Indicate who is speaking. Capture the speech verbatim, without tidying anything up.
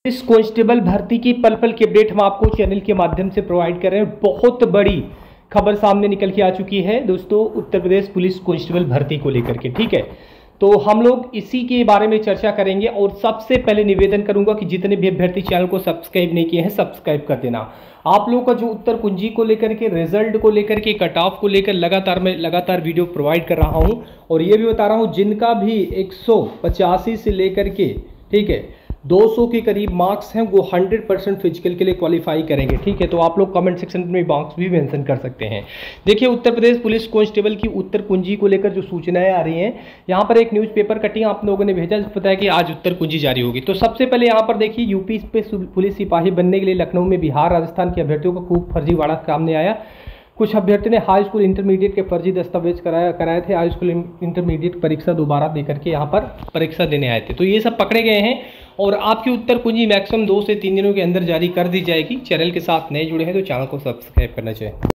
Speaker 1: इस कांस्टेबल भर्ती की पल पल की अपडेट हम आपको चैनल के माध्यम से प्रोवाइड कर रहे हैं। बहुत बड़ी खबर सामने निकल के आ चुकी है दोस्तों, उत्तर प्रदेश पुलिस कांस्टेबल भर्ती को लेकर के। ठीक है, तो हम लोग इसी के बारे में चर्चा करेंगे और सबसे पहले निवेदन करूंगा कि जितने भी अभ्यर्थी चैनल को सब्सक्राइब नहीं किए हैं सब्सक्राइब कर देना। आप लोगों का जो उत्तर कुंजी को लेकर के, रिजल्ट को लेकर के, कट ऑफ को लेकर लगातार मैं लगातार वीडियो प्रोवाइड कर रहा हूं और ये भी बता रहा हूं जिनका भी एक सौ पचासी से लेकर के ठीक है दो सौ के करीब मार्क्स हैं वो हंड्रेड परसेंट फिजिकल के लिए क्वालिफाई करेंगे। ठीक है, तो आप लोग कमेंट सेक्शन में मार्क्स भी मेंशन कर सकते हैं। देखिए, उत्तर प्रदेश पुलिस कांस्टेबल की उत्तर कुंजी को लेकर जो सूचनाएं आ रही हैं, यहाँ पर एक न्यूज़पेपर कटिंग आप लोगों ने भेजा जिसमें बताया कि आज उत्तर कुंजी जारी होगी। तो सबसे पहले यहाँ पर देखिए, यूपी पे पुलिस सिपाही बनने के लिए लखनऊ में बिहार राजस्थान के अभ्यर्थियों का खूब फर्जीवाड़ा सामने आया। कुछ अभ्यर्थी ने हाई स्कूल इंटरमीडिएट के फर्जी दस्तावेज कराया कराए थे। हाई स्कूल इंटरमीडिएट परीक्षा दोबारा देकर के यहाँ पर परीक्षा देने आए थे, तो ये सब पकड़े गए हैं और आपकी उत्तर कुंजी मैक्सिमम दो से तीन दिनों के अंदर जारी कर दी जाएगी। चैनल के साथ नए जुड़े हैं तो चैनल को सब्सक्राइब करना चाहिए।